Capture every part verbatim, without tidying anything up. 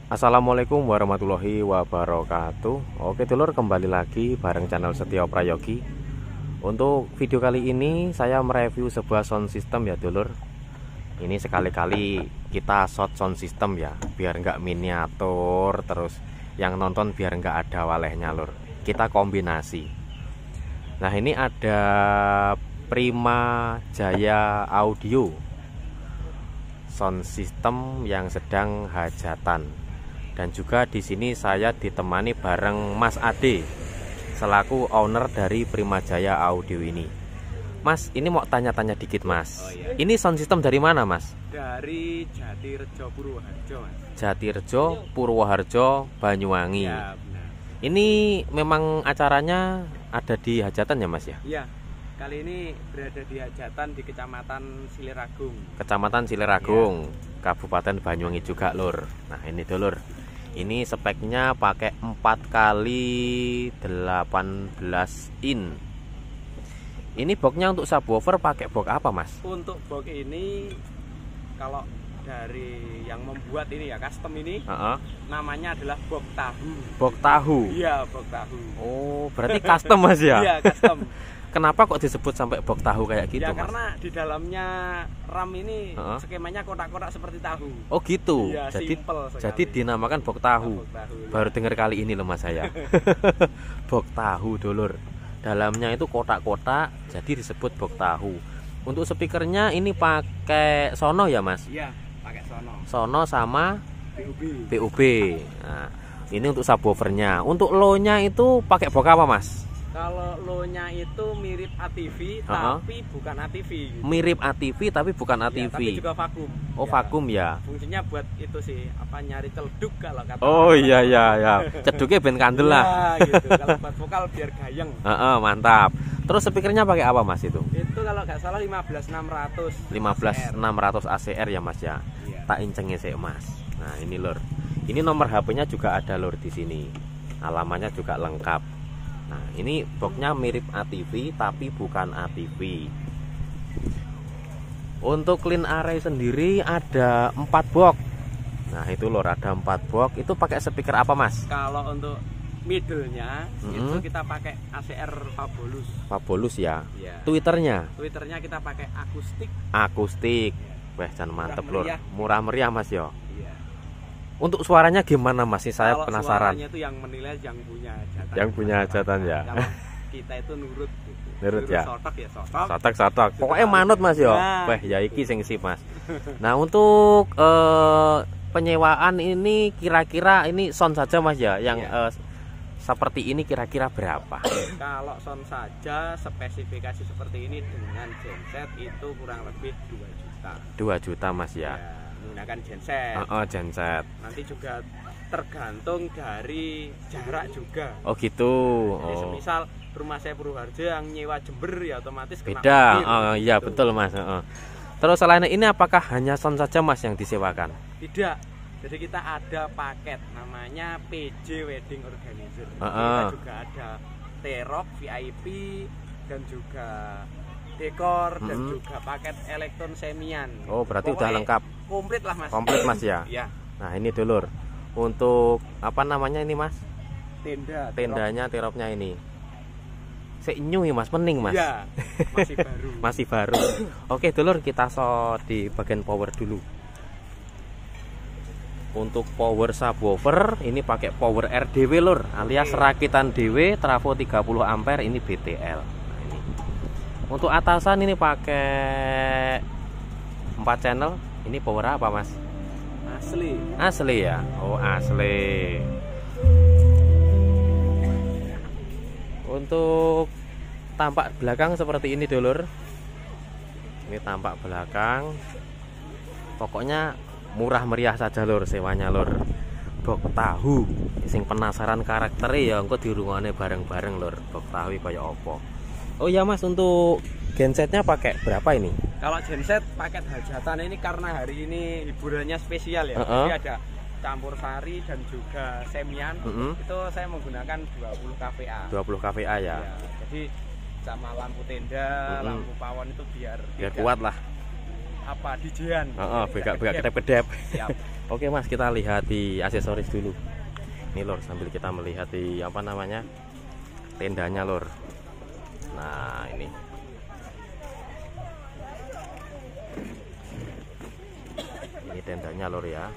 Assalamualaikum warahmatullahi wabarakatuh. Oke dulur, kembali lagi bareng channel Setio Prayogi. Untuk video kali ini saya mereview sebuah sound system ya dulur. Ini sekali-kali kita shot sound system ya, biar nggak miniatur, terus yang nonton biar nggak ada walehnya lur. Kita kombinasi. Nah ini ada Prima Jaya Audio sound system yang sedang hajatan. Dan juga di sini saya ditemani bareng Mas Ade selaku owner dari Prima Jaya Audio ini. Mas, ini mau tanya-tanya dikit Mas. Oh, iya. Ini sound system dari mana Mas? Dari Jatirejo Purwoharjo Mas. Jatirejo Purwoharjo Banyuwangi. Ya, benar. Ini memang acaranya ada di hajatan ya Mas ya? Iya. Kali ini berada di hajatan di Kecamatan Siliragung. Kecamatan Siliragung, ya. Kabupaten Banyuwangi juga lur. Nah ini dulur, ini speknya pakai empat kali delapan belas in. Ini boxnya untuk subwoofer pakai box apa Mas? Untuk box ini kalau dari yang membuat ini ya custom ini, uh -uh. namanya adalah box tahu. Box tahu? Iya, box tahu. Oh, berarti custom Mas ya? Iya, custom. Kenapa kok disebut sampai box tahu kayak gitu ya, Mas? Karena di dalamnya RAM ini uh -huh. skemanya kotak-kotak seperti tahu. Oh gitu. Ya, jadi sekali. jadi dinamakan box tahu. Box tahu ya. Baru dengar kali ini loh Mas saya. Box tahu dulur. Dalamnya itu kotak-kotak, jadi disebut box tahu. Untuk speakernya ini pakai Sono ya Mas? Iya, pakai Sono. Sono sama P U B. P U B. Nah, ini untuk subwoofernya. Untuk low-nya itu pakai box apa Mas? Kalau low-nya itu mirip A T V, uh -huh. tapi bukan A T V gitu. Mirip A T V tapi bukan A T V. Ya, tapi juga vakum. Oh, ya, vakum ya. Fungsinya buat itu sih, apa nyari celduk kalau kata. Oh iya iya ya. Ceduknya ben kandel lah. Ya, gitu. Kalau buat vokal biar gayeng. Uh -uh, mantap. Terus speakernya pakai apa Mas itu? Itu kalau nggak salah lima belas enam ratus. lima belas enam ratus A C R ya Mas ya. Iya. Tak incengnya sih Mas. Nah, ini lur. Ini nomor H P-nya juga ada lur di sini. Alamannya juga lengkap. Nah ini boxnya mirip A T V tapi bukan A T V. Untuk clean array sendiri ada empat box. Nah itu lor, ada empat box. Itu pakai speaker apa Mas? Kalau untuk middle-nya mm -hmm. itu kita pakai A C R Fabolous. Fabolous ya, ya. Twitternya? Twitternya kita pakai akustik. Akustik ya. Wah jangan mantep lor. Murah meriah Mas yo. Ya. Untuk suaranya gimana Mas? Saya kalau penasaran. Suaranya itu yang menilai yang punya hajatan. Yang punya hajatan ya. Kalau kita itu nurut gitu. Nurut ya. Sotok ya sotok. Sotok sotok. Pokoknya manut Mas yo. Nah. Wah ya iki sing sip Mas. Nah untuk eh, penyewaan ini kira-kira ini sound saja Mas ya, yang ya. Eh, seperti ini kira-kira berapa? Kalau sound saja spesifikasi seperti ini dengan genset itu kurang lebih dua juta. dua juta Mas ya. Ya. Menggunakan genset. Oh, oh, genset. Nanti juga tergantung dari jarak juga. Oh gitu. Jadi oh. semisal rumah saya Purwoharjo yang nyewa Jember ya otomatis kena beda. mobil, oh iya gitu. Betul Mas. Oh. Terus selain ini apakah hanya sound saja Mas yang disewakan? Tidak. Jadi kita ada paket namanya P J Wedding Organizer. Uh -uh. Kita juga ada T-Rock V I P dan juga dekor dan hmm. juga paket elektron semian. Oh berarti pokoknya udah lengkap. Komplit lah Mas. Komplit Mas ya. Ya. Nah ini dulur. Untuk apa namanya ini Mas? Tenda. Tendanya teropnya ini. Senyum Mas, pening Mas. Iya. Masih baru. Masih baru. Oke dulur, kita shot di bagian power dulu. Untuk power subwoofer ini pakai power R D W lur, alias okay. rakitan D W trafo tiga puluh ampere, ini B T L. Nah, ini. Untuk atasan ini pakai empat channel. Ini power apa Mas? Asli. Asli ya. Oh asli. Untuk tampak belakang seperti ini dulur. Ini tampak belakang. Pokoknya murah meriah saja lur sewanya lur. Box tahu. Sing penasaran karakternya ya engko dirungokne bareng-bareng lur. Box tahu kaya apa. Oh ya Mas, untuk gensetnya pakai berapa ini? Kalau genset paket hajatan ini karena hari ini hiburannya spesial ya. Uh -uh. Jadi ada campur sari dan juga semian. Uh -uh. Itu saya menggunakan dua puluh kVA. dua puluh kVA ya. Ya, jadi sama lampu tenda, uh -uh. lampu pawon itu biar biar kuat lah. apa D J-an. Heeh, begak-begak kedep-kedep. Oke Mas, kita lihat di aksesoris dulu. Ini lor, sambil kita melihat di apa namanya tendanya lor. Nah ini ini tendanya lor ya.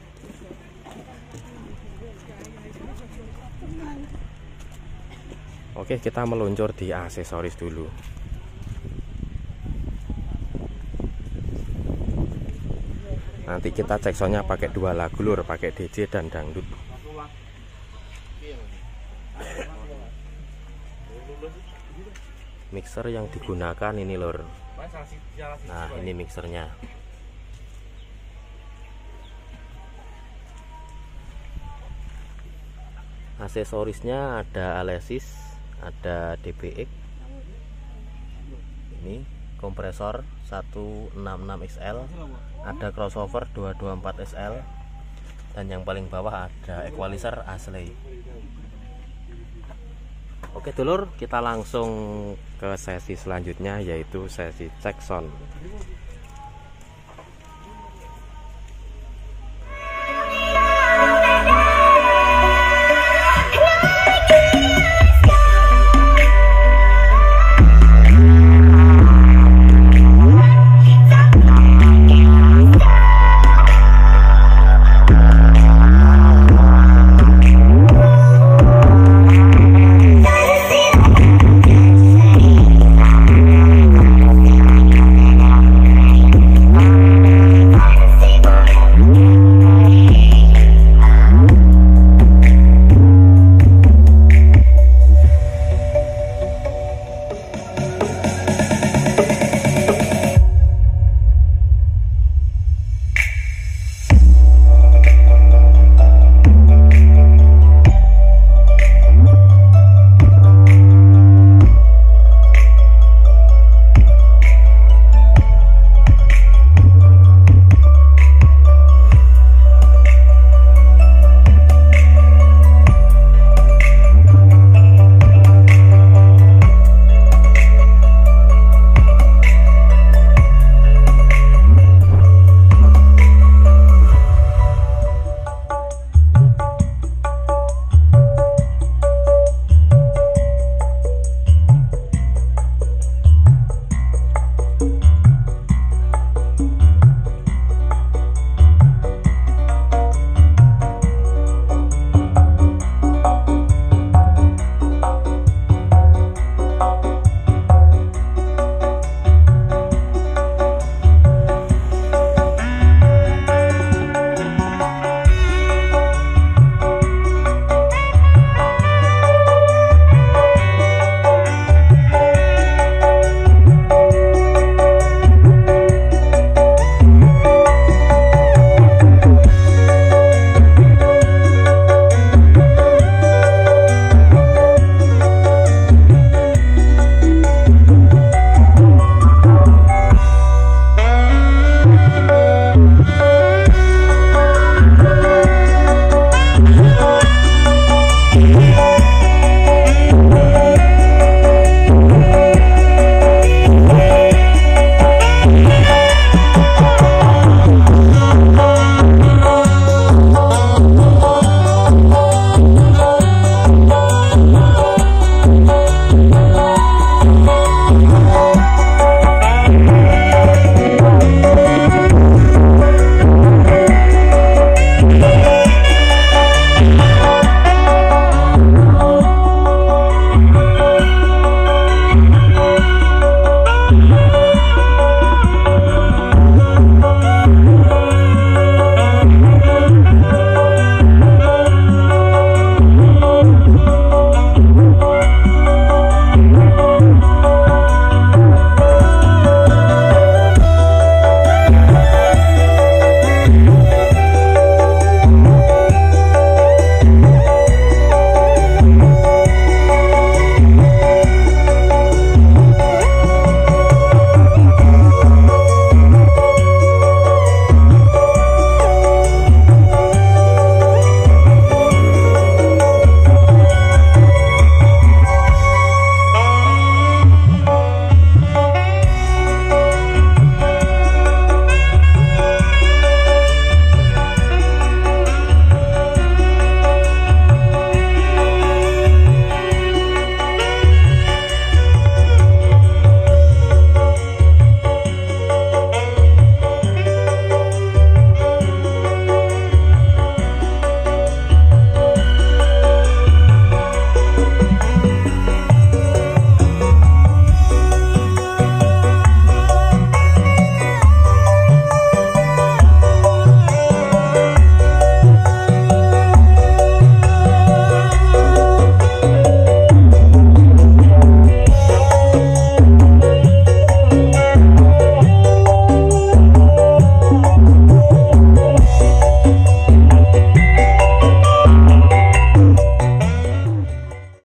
Oke, kita meluncur di aksesoris dulu. Nanti kita cek soundnya pakai dua lagu lur, pakai D J dan dangdut. Mixer yang digunakan ini lur. Nah ini mixernya. Aksesorisnya ada Alesis, ada D B X, ini kompresor seratus enam puluh enam X L, ada crossover dua ratus dua puluh empat S L, dan yang paling bawah ada equalizer asli. Oke dulur, kita langsung ke sesi selanjutnya, yaitu sesi cek sound.